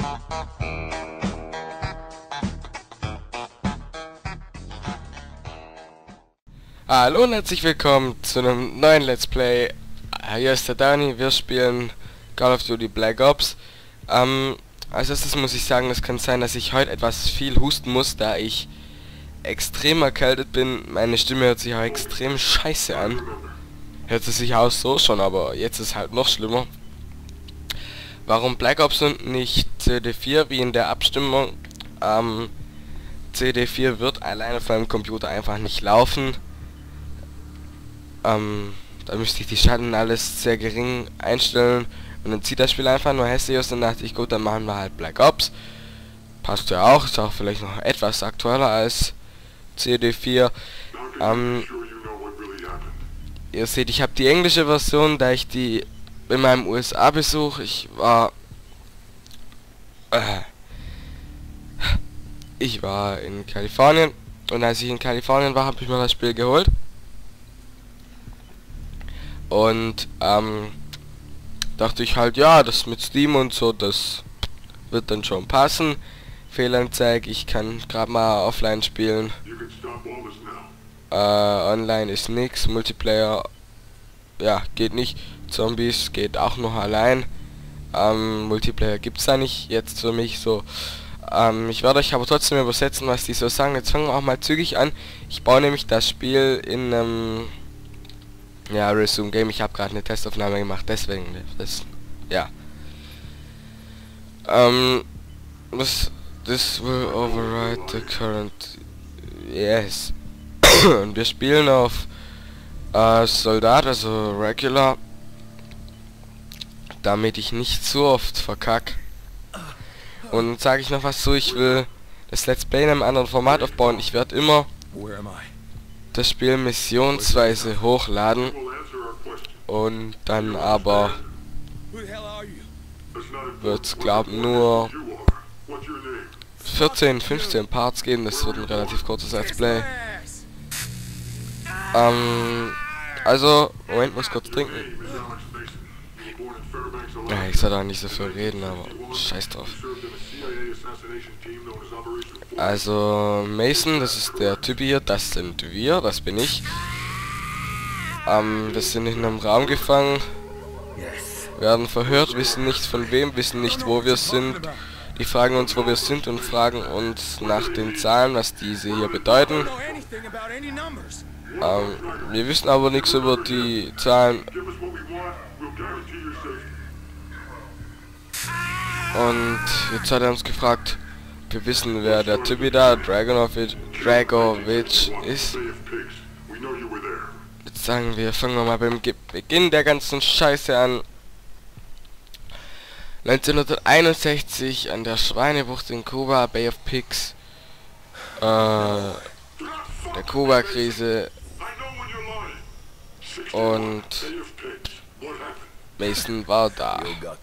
Hallo und herzlich willkommen zu einem neuen Let's Play. Hier ist der Dani, wir spielen Call of Duty Black Ops. Als erstes muss ich sagen, es kann sein, dass ich heute etwas viel husten muss, da ich extrem erkältet bin. Meine Stimme hört sich auch extrem scheiße an. Hört es sich auch so schon, aber jetzt ist halt noch schlimmer. Warum Black Ops und nicht CD4 wie in der Abstimmung? CD4 wird alleine auf meinem Computer einfach nicht laufen. Da müsste ich die Schatten alles sehr gering einstellen und dann sieht das Spiel einfach nur hässlich aus. Dann dachte ich, gut, dann machen wir halt Black Ops. Passt ja auch, ist auch vielleicht noch etwas aktueller als CD4. Ihr seht, ich habe die englische Version, da ich die in meinem USA-Besuch, ich war in Kalifornien und als ich in Kalifornien war, habe ich mir das Spiel geholt. Und dachte ich halt, ja, das mit Steam und so, das wird dann schon passen. Fehlanzeige, ich kann gerade mal offline spielen. Online ist nix, Multiplayer, ja, geht nicht. Zombies geht auch noch allein. Multiplayer gibt's da nicht jetzt für mich so. Ich werde euch aber trotzdem übersetzen, was die so sagen. Jetzt fangen wir auch mal zügig an. Ich baue nämlich das Spiel in ja, Resume Game. Ich habe gerade eine Testaufnahme gemacht, deswegen das, ja. This will override the current, yes. Und wir spielen auf Soldat, also Regular, damit ich nicht zu oft verkack. Und sage ich noch was zu, ich will das Let's Play in einem anderen Format aufbauen. Ich werde immer das Spiel missionsweise hochladen und dann aber wird, glaube nur 14, 15 Parts geben. Das wird ein relativ kurzes Let's Play. Also, Moment, muss kurz trinken. Ja, ich soll da nicht so viel reden, aber scheiß drauf. Also, Mason, das ist der Typ hier, das sind wir, das bin ich. Wir sind in einem Raum gefangen, werden verhört, wissen nicht von wem, wissen nicht wo wir sind. Die fragen uns, wo wir sind und fragen uns nach den Zahlen, was diese hier bedeuten. Wir wissen aber nichts über die Zahlen. Und jetzt hat er uns gefragt, wir wissen, wer der Typ da, Dragovic ist. Jetzt sagen wir, fangen wir mal beim Beginn der ganzen Scheiße an. 1961 an der Schweinebucht in Kuba, Bay of Pigs. Der Kuba-Krise. Und Mason war da.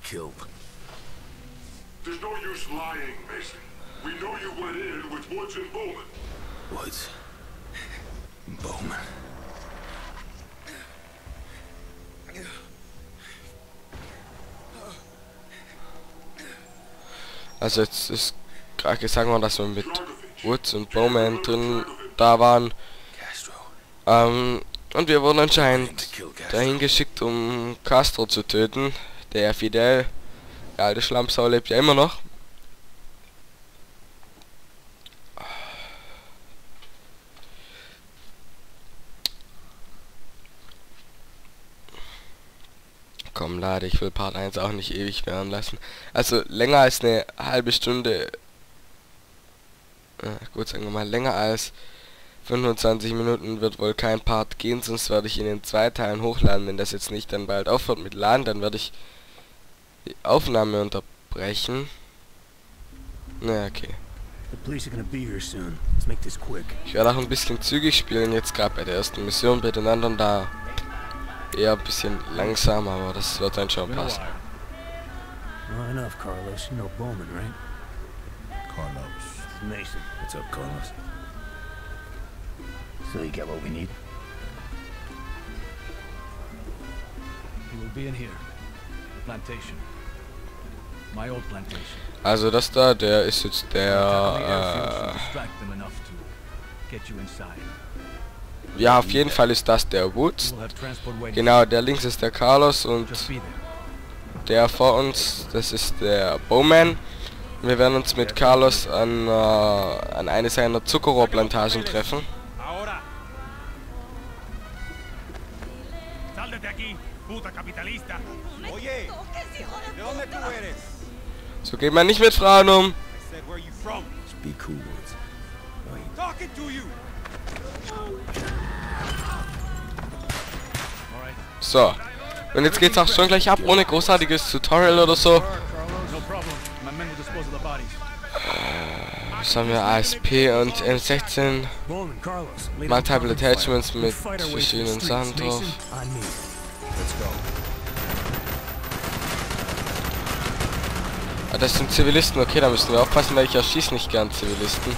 There's no use lying, Mason. We know you went in with Woods and Bowman. Woods. Bowman. Also jetzt ist gerade gesagt worden, dass wir mit Woods und Bowman drin da waren. Und wir wurden anscheinend dahin geschickt, um Castro zu töten. Der Fidel. Der alte Schlammsau lebt ja immer noch. Komm, lade, ich will Part 1 auch nicht ewig werden lassen. Also länger als eine halbe Stunde. Gut, sagen wir mal, länger als 25 Minuten wird wohl kein Part gehen, sonst werde ich ihn in 2 Teilen hochladen. Wenn das jetzt nicht dann bald aufhört mit Laden, dann werde ich die Aufnahme unterbrechen. Na, okay. Ich werde auch ein bisschen zügig spielen, jetzt gerade bei der ersten Mission, bei den anderen da eher ein bisschen langsam, aber das wird dann schon passen. Well enough, Carlos. You know Bowman, right? Carlos. Mason. What's up, Carlos? So you got what we need? He will be in here. Plantation. My old plantation. Also das da, der ist jetzt The airfield der, should distract them enough to get you inside. ja, auf jeden Fall ist das der Woods. We'll have transport waiting. Genau, der links ist der Carlos und Just be there. der vor uns, das ist der Bowman. Wir werden uns mit Carlos an eine seiner Zuckerrohrplantagen treffen. Ahora. Sal de aquí, puta capitalista. Oye, ¿de dónde tú eres? So geht man nicht mit Frauen um. I said, where you from? Just be cool, Woods. Talking to you. So. Und jetzt geht's auch schon gleich ab, ohne großartiges Tutorial oder so. No problem. My men will dispose of the bodies. Was haben wir? ASP und M16. Bowman, Carlos. lead Multiple the conflict attachments fire. mit We'll fight our way through the verschiedenen streets. Sachen drauf. Mason, on me. Let's go. Ah, das sind Zivilisten, okay, da müssen wir aufpassen, weil ich erschieße nicht gern Zivilisten.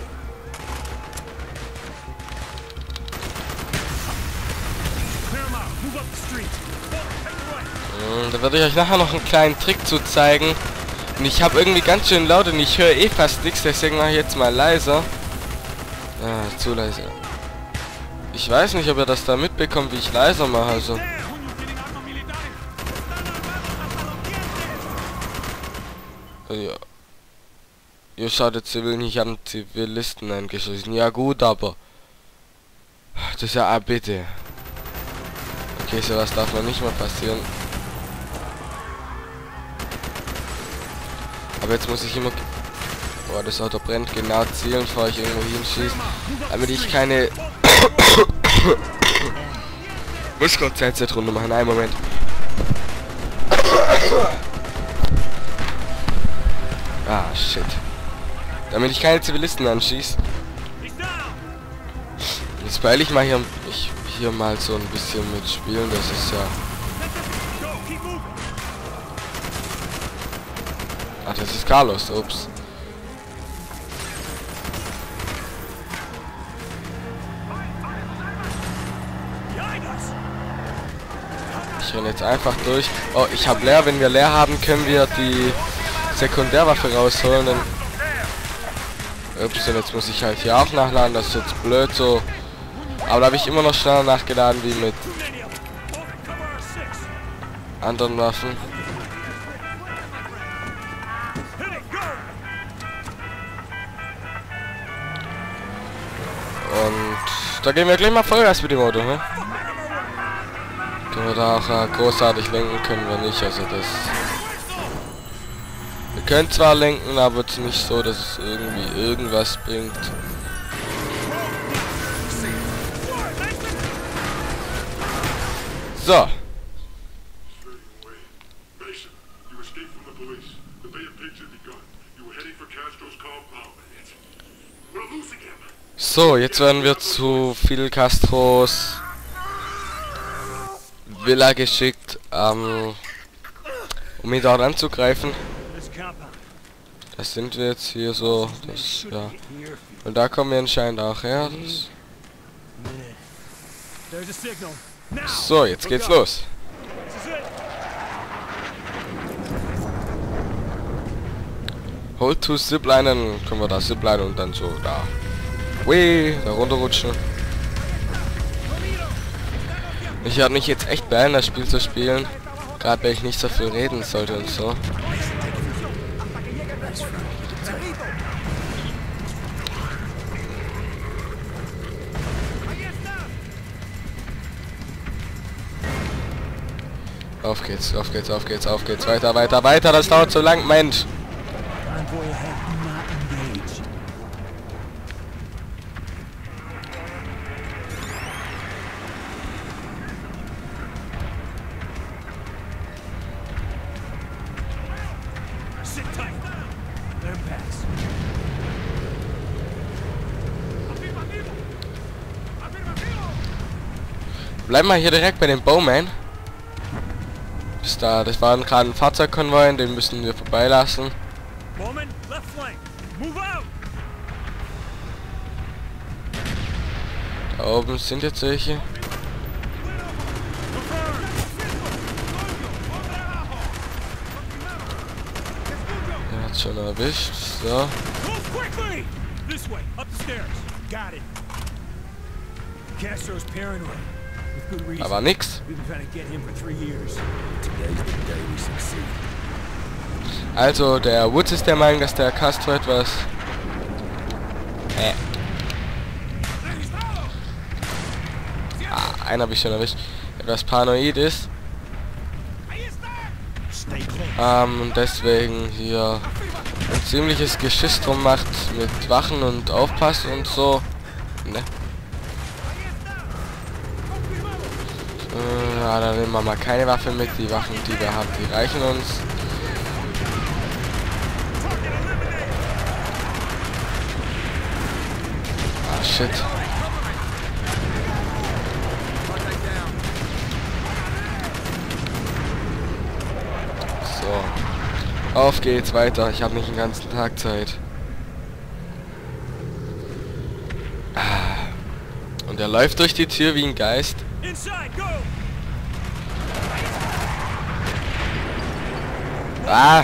Clear 'em out. Move up the street. Da werde ich euch nachher noch einen kleinen Trick zu zeigen. Und ich habe irgendwie ganz schön laut und ich höre eh fast nichts, deswegen mache ich jetzt mal leiser. Ah, zu leise. Ich weiß nicht, ob ihr das da mitbekommt, wie ich leiser mache, also. There, Junior tienen armas militares. Están armados hasta los dientes. Ja. Ihr schadet Zivilen, ich habe Zivilisten eingeschossen. Ja gut, aber... Das ist ja... Ah, bitte. Okay, sowas darf man nicht mehr passieren. Aber jetzt muss ich immer... Boah, das Auto brennt. Genau zielen, bevor ich irgendwo hinschieße. Damit ich keine... Muss kurz Headset-Runde machen. Einen Moment. Ah, shit. Damit ich keine Zivilisten anschieße. Jetzt beeile ich mal hier mal so ein bisschen mitspielen. Das ist ja... Go, keep moving. Ach, das ist Carlos. Ups. Behind us. Ich renne jetzt einfach durch. Oh, ich habe leer. Wenn wir leer haben, können wir die Sekundärwaffe rausholen. Dann ups, und jetzt muss ich halt hier auch nachladen. Das ist jetzt blöd so. Aber da habe ich immer noch schneller nachgeladen wie mit Too many of them. Over, cover our six. anderen Waffen. Hit it, go. Und da gehen wir gleich mal Vollgas mit dem Auto, ne? Können wir da auch großartig lenken, können wir nicht. Also das... Wir können zwar lenken, aber es ist nicht so, dass es irgendwie irgendwas bringt. So. Straight away. Mason, you escaped from the police. The Bay of Pigs had begun. You were heading for Castro's compound. We're loose again. So, jetzt werden wir zu Fidel Castros Villa geschickt, um ihn dort anzugreifen. This compound. Das sind wir jetzt hier so, das, ja. Und da kommen wir anscheinend auch her. Das, There's a signal. Now. so, jetzt geht's los. This is it. Hold to Zipline, dann können wir da Zipline und dann so da. Wee, da runterrutschen. Ich werde mich jetzt echt beeilen, das Spiel zu spielen. Gerade weil ich nicht so viel reden sollte und so. Auf geht's, auf geht's, auf geht's, auf geht's. Weiter, weiter, weiter. Das dauert so lang, Mensch. Convoy ahead. Do not engage. Sit tight. Let him pass. Afirmativo. Afirmativo. Bleib mal hier direkt bei dem Bowman. Bis da, das war gerade ein Fahrzeugkonvoi, den müssen wir vorbeilassen. Bowman, left flank. Move out. Da oben sind jetzt welche. Schon erwischt. So. Move quickly! This way, up the stairs. Got it. Castro's paranoid. With good reason. Aber nix. We've been trying to get him for 3 years. Today's the day we succeed. Also der Woods ist der Meinung, dass der Castro etwas... einen habe ich schon erwischt. Etwas paranoid ist. Und deswegen hier ein ziemliches Geschiss drum macht mit Wachen und Aufpassen und so. Ne? Ja, dann nehmen wir mal keine Waffe mit. Die Waffen, die wir haben, die reichen uns. Ah, shit. So. Auf geht's weiter. Ich habe nicht den ganzen Tag Zeit. Und er läuft durch die Tür wie ein Geist. Ah!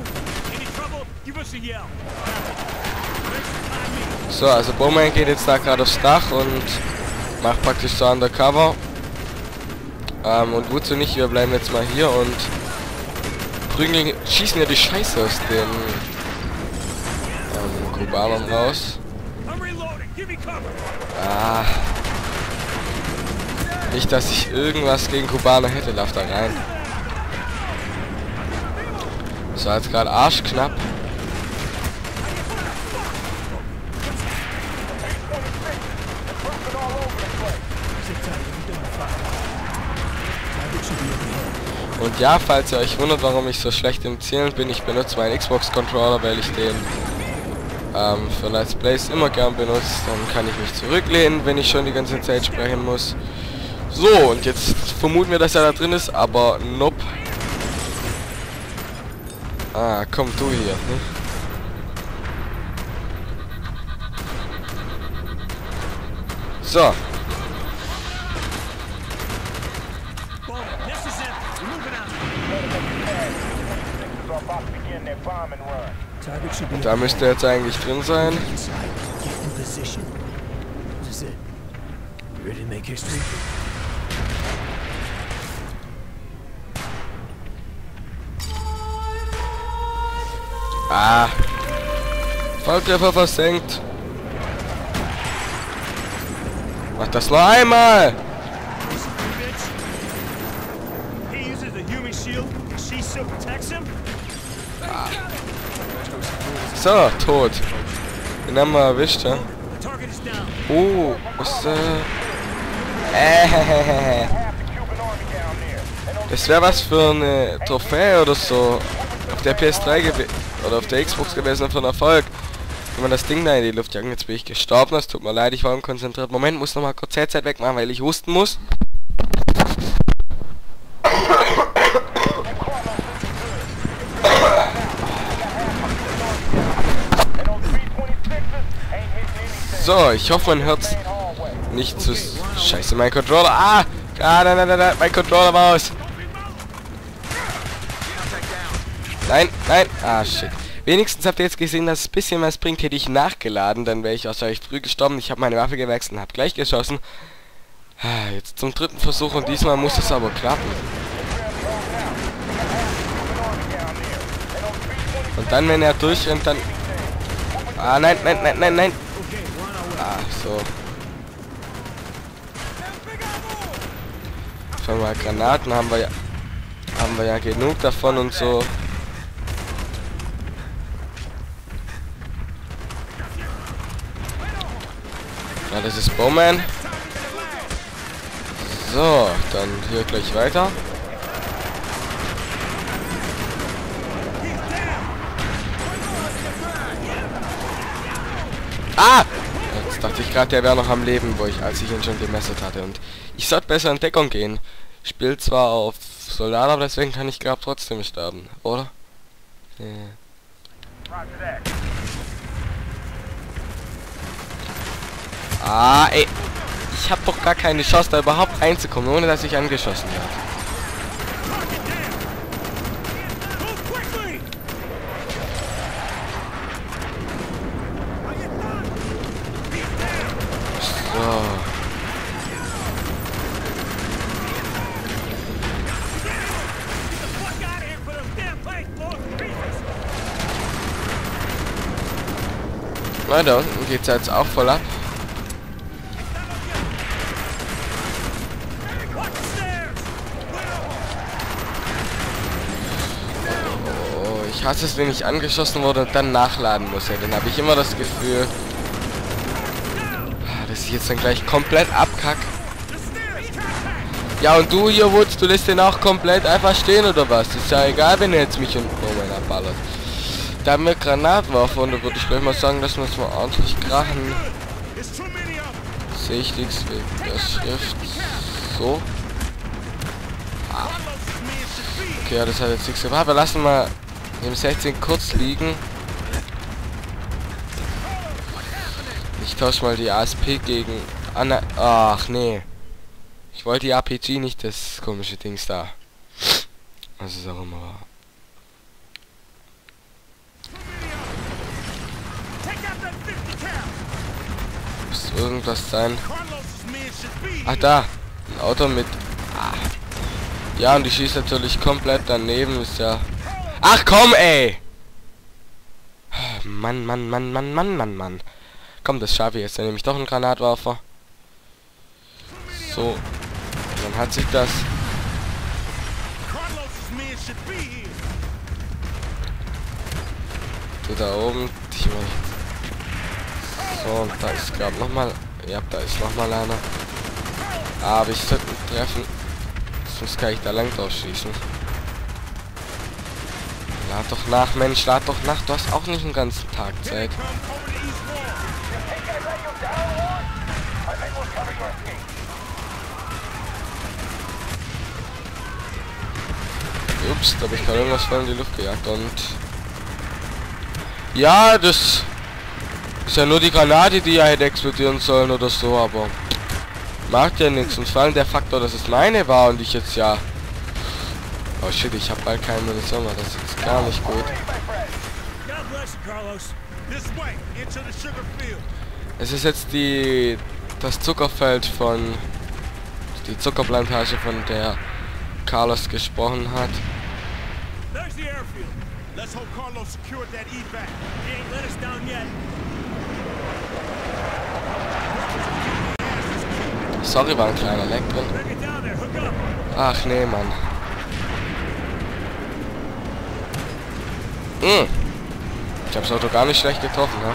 So, also Bowman geht jetzt da gerade aufs Dach und macht praktisch so undercover. Und Woods und ich, wir bleiben jetzt mal hier und prügeln, schießen ja die Scheiße aus den Kubanern raus. Ah. Nicht, dass ich irgendwas gegen Kubaner hätte, lauf da rein. So, jetzt gerade arschknapp. Und ja, falls ihr euch wundert, warum ich so schlecht im Zielen bin, ich benutze meinen Xbox-Controller, weil ich den für Let's Plays immer gern benutze. Dann kann ich mich zurücklehnen, wenn ich schon die ganze Zeit sprechen muss. So, und jetzt vermuten wir, dass er da drin ist, aber nope. Ah, komm du hier. Hm? So. Da müsste er jetzt eigentlich drin sein. Ah. Volltreffer versenkt. Mach das noch einmal. Ah. So, tot. Den haben wir erwischt, ja. Oh, was, das wäre was für eine Trophäe oder so. Auf der PS3 oder auf der Xbox gewesen für einen Erfolg. Wenn man das Ding da in die Luft jagen, jetzt bin ich gestorben, das tut mir leid, ich war unkonzentriert. Moment, muss noch mal kurz Headset wegmachen, weil ich husten muss. So, ich hoffe, man hört's nicht zu... Scheiße, mein Controller. Ah! Ah, nein, mein Controller war aus. Nein. Ah, shit. Wenigstens habt ihr jetzt gesehen, dass es ein bisschen was bringt. Hätte ich nachgeladen, dann wäre ich wahrscheinlich früh gestorben. Ich habe meine Waffe gewechselt und habe gleich geschossen. Jetzt zum 3. Versuch und diesmal muss es aber klappen. Und dann, wenn er durchrennt, dann... Ah, nein. Ah, so. Schon mal Granaten haben wir ja genug davon und so. Ja, das ist Bowman. So, dann hier gleich weiter. Ah! Jetzt dachte ich gerade, der wäre noch am Leben, als ich ihn schon gemessert hatte. Und ich sollte besser in Deckung gehen. Ich spiele zwar auf Soldat, aber deswegen kann ich glaube trotzdem sterben, oder? Ja. Ah, ey. Ich habe doch gar keine Chance, da überhaupt reinzukommen, ohne dass ich angeschossen werde. So. Na, da unten geht's jetzt auch voll ab. Oh, ich hasse es, wenn ich angeschossen wurde und dann nachladen muss. Ja, dann habe ich immer das Gefühl, dass ich jetzt dann gleich komplett abkack. Ja, und du hier, Wutz, du lässt den auch komplett einfach stehen oder was? Ist ja egal, wenn er jetzt mich und meiner ballert. Da haben wir Granatwerfer und da würde ich gleich mal sagen, dass wir es mal ordentlich krachen. Sehe ich nichts wegen der Schrift. So. Ah. Okay, ja, das hat jetzt nichts gemacht. Wir lassen mal im 16 kurz liegen. Ich tausche mal die ASP gegen Anna. Ach nee. Ich wollte die RPG, nicht das komische Dings da. Was es auch immer war. Muss irgendwas sein. Ach da. Ein Auto mit. Ah. Ja, und die schießt natürlich komplett daneben. Ist ja. Ach komm, ey! Mann, Mann, Mann, Mann, Mann, Mann, Mann. Komm, das schaffe ich jetzt. Dann nehme ich doch einen Granatwerfer. So. Dann hat sich das. Du da oben. Ich möchte. So, und da ist gerade nochmal. Ja, da ist nochmal einer. Aber ich sollte ihn treffen. Sonst kann ich da lang drauf schießen. Lad doch nach, Mensch, lad doch nach. Du hast auch nicht den ganzen Tag Zeit. Ups, da habe ich gerade irgendwas voll in die Luft gejagt und... Ja, das ist ja nur die Granate, die ja hätte explodieren sollen oder so, aber... Macht ja nichts. Und vor allem der Faktor, dass es meine war und ich jetzt ja... Oh shit, ich habe bald keine Munition mehr, das ist jetzt gar nicht gut. Es ist jetzt das Zuckerfeld von... Die Zuckerplantage, von der Carlos gesprochen hat. Sorry, war ein kleiner Leck drin. Ach nee, Mann. Ich habe das Auto gar nicht schlecht getroffen, ne?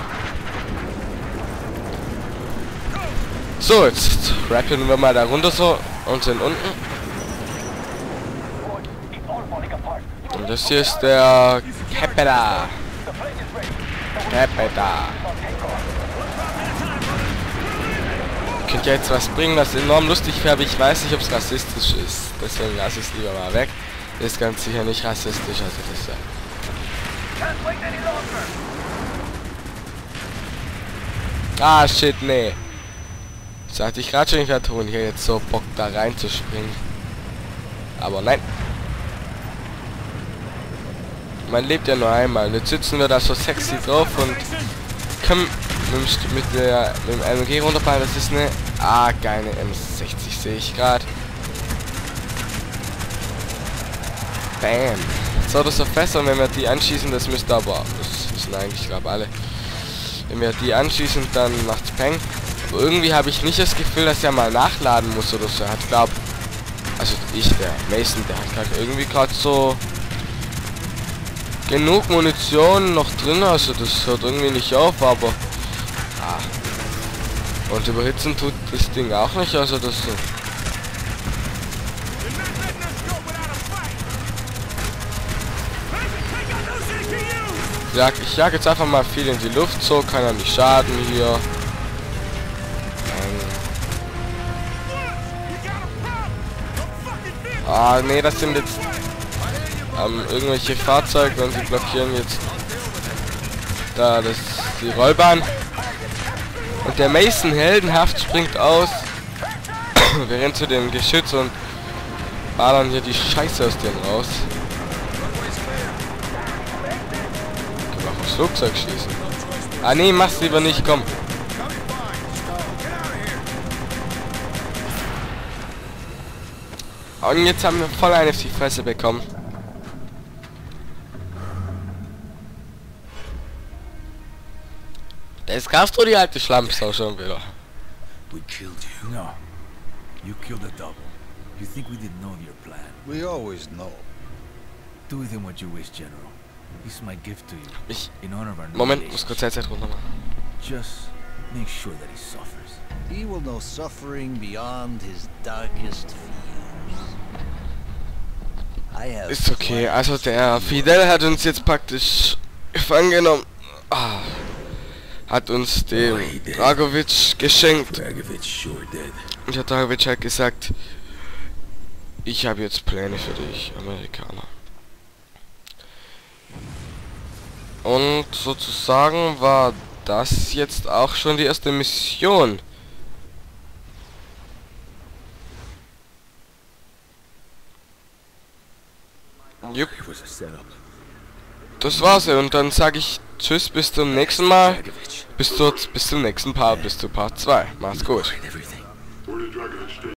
So, jetzt rappen wir mal da runter so und sind unten. Und das hier ist der Capeta. Könnte ja jetzt was bringen, das enorm lustig wäre, aber ich weiß nicht, ob es rassistisch ist. Deswegen lasse ich es lieber mal weg. Ist ganz sicher nicht rassistisch, also das ist ja... Ah, shit, nee. Das hatte ich gerade schon nicht tun, hier jetzt so Bock da reinzuspringen. Aber nein. Man lebt ja nur einmal. Jetzt sitzen wir da so sexy drauf und können mit dem MG runterfallen. Das ist eine geile M60, sehe ich gerade. Bam. So, das ist besser, wenn wir die anschießen, das müsste aber, das wissen eigentlich, ich glaube alle. Wenn wir die anschießen, dann macht's Peng. Aber irgendwie habe ich nicht das Gefühl, dass er mal nachladen muss oder so. Er hat, glaube also der Mason, der hat halt irgendwie gerade so genug Munition noch drin, also das hört irgendwie nicht auf, aber und überhitzen tut das Ding auch nicht, also das so. Ich jag jetzt einfach mal viel in die Luft, so kann er nicht schaden hier. Nee, das sind jetzt irgendwelche Fahrzeuge und sie blockieren jetzt da die Rollbahn. Und der Mason heldenhaft springt aus. Wir rennen zu dem Geschütz und ballern hier die Scheiße aus denen raus. Können wir auch aufs Flugzeug schießen. Nee, mach's lieber nicht, komm. Und jetzt haben wir voll eine auf die Fresse bekommen. Das kannst du die alte Schlammsau schon wieder. We killed you. No. You killed a double. You think we didn't know of your plan? We always know. Do with him what you wish, General. This is my gift to you. Ich... In honor of our new Moment, muss kurz relationship. Zeit runter machen. Just make sure that he suffers. He will know suffering beyond his darkest fears. I have Ist okay, also der Fidel hat uns jetzt praktisch gefangen genommen. Ah, hat uns den Dragovic geschenkt. Und der Dragovic hat gesagt, ich habe jetzt Pläne für dich, Amerikaner. Und sozusagen war das jetzt auch schon die erste Mission. Jupp. Das war's und dann sage ich tschüss, bis zum nächsten Mal. Bis zum nächsten Part, bis zu Part 2. Macht's gut. Where did Dragovich stay?